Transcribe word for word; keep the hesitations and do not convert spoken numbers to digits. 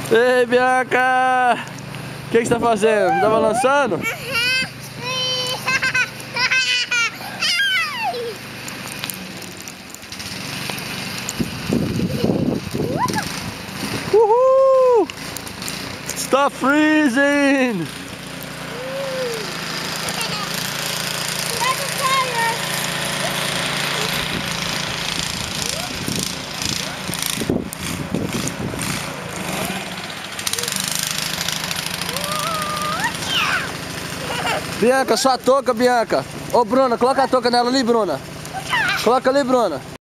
Ei, Bianca! O que, que você tá fazendo? Tá balançando? Uhul! Stop freezing! Bianca, sua touca, Bianca. Ô, Bruna, coloca a touca nela ali, Bruna. Coloca ali, Bruna.